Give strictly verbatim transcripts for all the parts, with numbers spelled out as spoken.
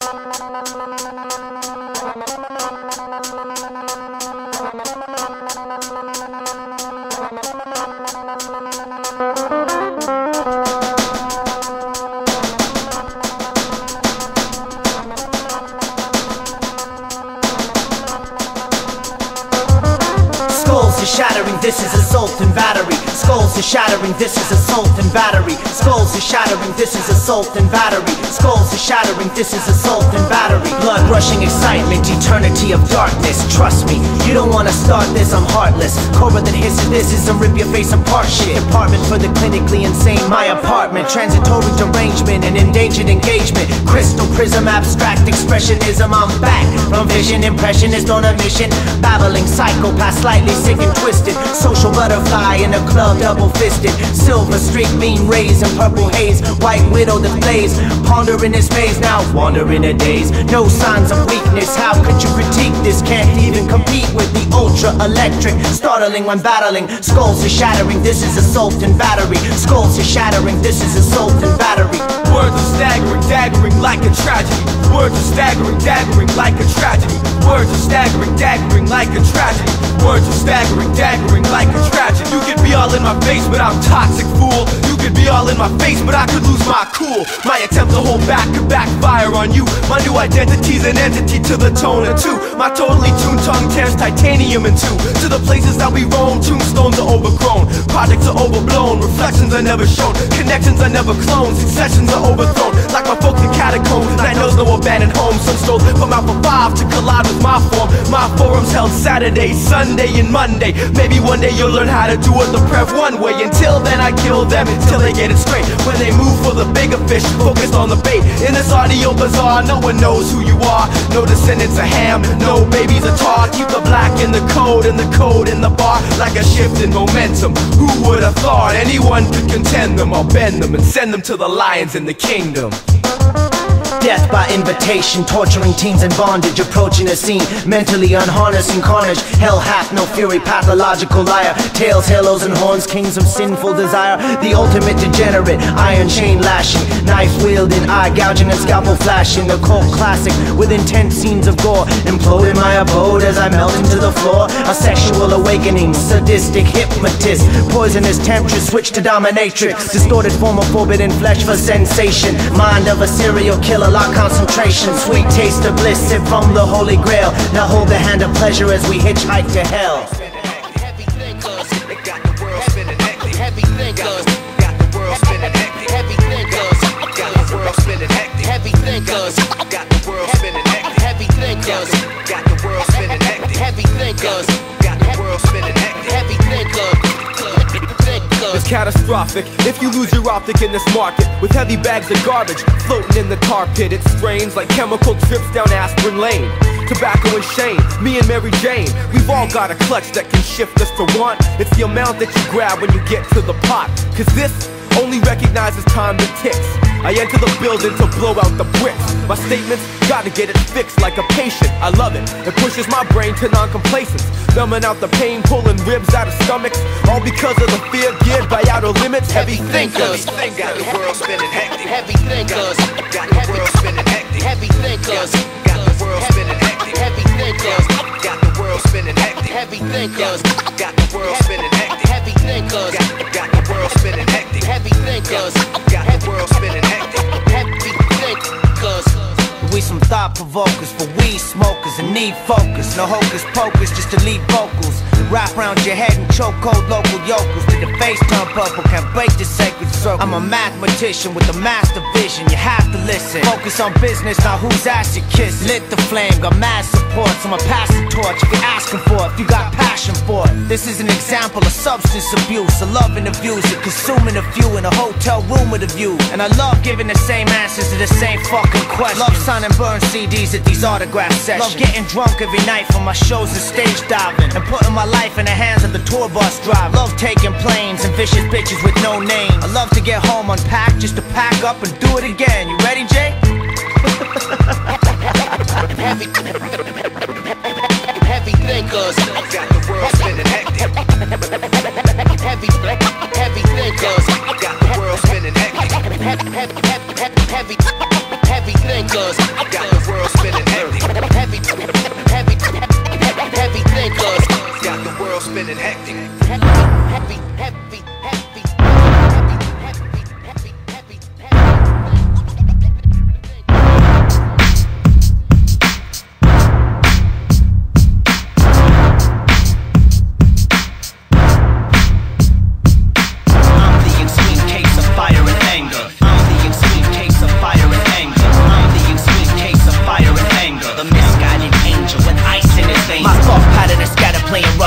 Skulls are shattering, this is assault and battery. Skulls are shattering, this is assault and battery. Skulls are shattering, this is assault and battery. Skulls are shattering, this is assault and battery. Blood rushing excitement, eternity of darkness. Trust me, you don't wanna start this, I'm heartless. Cobra that hisses, this is a rip your face apart shit. Apartment for the clinically insane, my apartment. Transitory derangement and endangered engagement. Crystal prism, abstract expressionism, I'm back. From vision, impressionist on a mission. Babbling psychopath, slightly sick and twisted. Social butterfly in a club, double fisted. Silver streak, beam rays and purple haze. White widow that blaze, pondering his maze. Now wandering a daze, no signs of weakness. How could you critique this? Can't even compete with the ultra electric. Startling when battling, skulls are shattering, this is assault and battery. Skulls are shattering, this is assault and battery. Words are staggering, daggering like a tragedy. Words are staggering, daggering like a tragedy. Words are staggering, daggering like a tragedy. Words are staggering, daggering like a tragedy. You could be all in my face, but I'm toxic, fool. You could be all in my face, but I could lose my cool. My attempt to hold back could backfire on you. My new identity's an entity to the tone of two. My totally tuned tongue tears titanium in two. To the places that we roam, tombstones are overgrown. Projects are overblown, reflections are never shown. Connections are never cloned, successions are overthrown. Like my folks in catacombs, night knows no abandoned homes. Some stole from Alpha five to collide with my form. My forums held Saturday, Sunday and Monday. Maybe one day you'll learn how to do it the Prev one way. Until then I kill them until they get it straight. When they move for the bigger fish, focused on the bait. In this audio bazaar, no one knows who you are. No descendants of Ham, no babies of tar. Keep the black in the code and the code in the bar. Like a shift in momentum, who would have thought anyone could contend them? I'll bend them and send them to the lions in the kingdom. Death by invitation, torturing teens in bondage, approaching a scene, mentally unharnessing carnage. Hell hath no fury, pathological liar. Tails, halos and horns, kings of sinful desire. The ultimate degenerate, iron chain lashing, knife wielding, eye gouging and scalpel flashing. The cult classic with intense scenes of gore. Implode in my abode as I melt into the floor. A sexual awakening, sadistic hypnotist. Poisonous temptress, switch to dominatrix. Distorted form of forbidden flesh for sensation. Mind of a serial killer, lock concentration. Sweet taste of bliss, sip from the holy grail. Now hold the hand of pleasure as we hitchhike to hell. Heavy thinkers, got the world spinning hectic. Heavy thinkers, got the world spinning hectic. Heavy thinkers, got the world spinning hectic. Heavy thinkers, got the world spinning hectic. Heavy thinkers, got the world spinning hectic. Heavy thinkers, got the world spinning hectic. Heavy thinkers. It's catastrophic if you lose your optic in this market. With heavy bags of garbage floating in the tar pit. It strains like chemical trips down aspirin lane. Tobacco and shame, me and Mary Jane. We've all got a clutch that can shift us to want. It's the amount that you grab when you get to the pot. Cause this only recognizes time that ticks. I enter the building to blow out the bricks. My statements, gotta get it fixed like a patient. I love it, it pushes my brain to non-complacence. Numbing out the pain, pulling ribs out of stomachs. All because of the fear geared by outer limits. Heavy thinkers, got the world spinning hectic. Heavy thinkers, got the world spinning hectic. Heavy thinkers, got the world spinning hectic. Heavy thinkers, got the world spinning hectic. Heavy thinkers, got the world spinning hectic. Heavy thinkers, got the world spinning hectic. Heavy thinkers, got the world spinning hectic. Heavy thinkers. We some thought provokers for weed smokers and need focus. No hocus pocus, just elite vocals. Wrap round your head and choke cold local yokels. To the face turn purple, can't break the sacred circle. I'm a mathematician with a master vision, you have to listen. Focus on business, now whose ass you kiss. Lit the flame, got mad support, so I'ma pass the torch if you're asking for it, if you got passion for it. This is an example of substance abuse, a loving abuse, a consuming a few in a hotel room with a view. And I love giving the same answers to the same fucking questions. Love signing burn C Ds at these autograph sessions. Love getting drunk every night for my shows and stage diving. And putting my life in the hands of the tour bus driver. Love taking planes and vicious bitches with no names. I love to get home unpacked just to pack up and do it again. You ready, Jay? Heavy, heavy thinkers, got the world spinning hectic. Heavy, heavy thinkers, got the world spinning hectic. Heavy, heavy, heavy, heavy thinkers, got the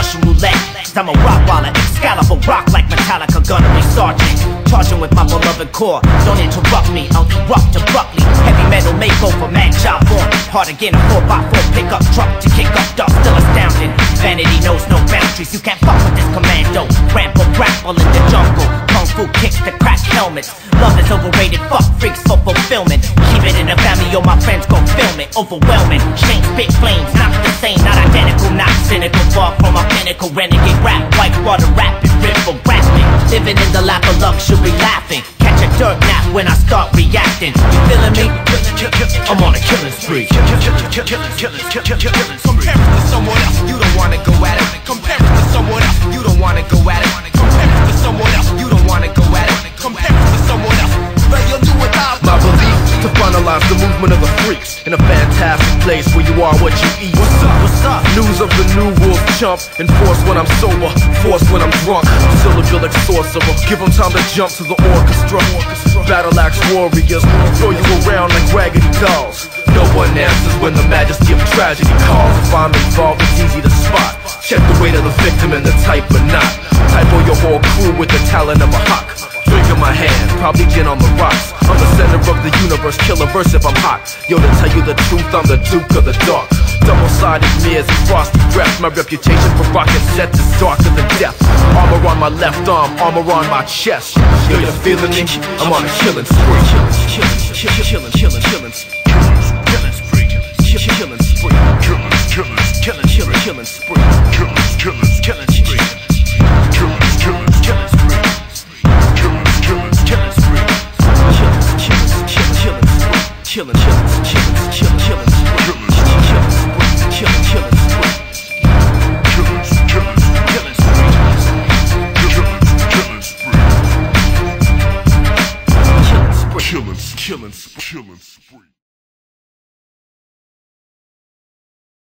Russian roulette. Cause I'm a rock waller, Excalibur rock like Metallica, gunnery sergeant. Charging with my beloved core, don't interrupt me, I'll erupt abruptly. Heavy metal makeover, man job on. Hard again, a four by four pickup truck to kick up dust, still astounding. Vanity knows no boundaries, you can't fuck with this commando. Ramble, grapple in the jungle, kung fu kicks to crack helmets. Love is overrated, fuck freaks for fulfillment. Keep it in the family or my friends go film it. Overwhelming, shame spit flames, not the same, not identical, not cynical. Far from my pinnacle, renegade rap, white water rapping, river rapping. Living in the lap of luxury, laughing. Catch a dirt nap when I start reacting. You feeling me? I'm on a killing spree. Compare us to someone else, you don't wanna go at it. Compare us to someone else, you don't wanna go at it. Compare us to someone else, you don't wanna go at it. Compare us to someone else, but you'll do without. My belief to finalize the movement of the freaks in a fantastic place where you are what you eat. What's up? What's up? News of the new wolf chump, enforced when I'm sober, forced when I'm drunk. Syllabic sorcerer, give them time to jump to the orchestra. Battle axe warriors, throw you around like raggedy dolls. No one answers when the majesty of tragedy calls. If I'm involved, it's easy to spot. Check the weight of the victim and the type or not. Type on your whole crew with the talent of a hawk. Drink in my hand, probably gin on the rocks. I'm the center of the universe, kill a verse if I'm hot. Yo, to tell you the truth, I'm the Duke of the Dark. Double-sided mirrors and frosty breath. My reputation for rockin' sets is darker than death. Armor on my left arm, armor on my chest. Yo, you feeling me? I'm on a killing spree. Killing, killing, killing, killing, killing, killing spree. Killing spree. Killing spree. Killing, killing, killing, killing spree.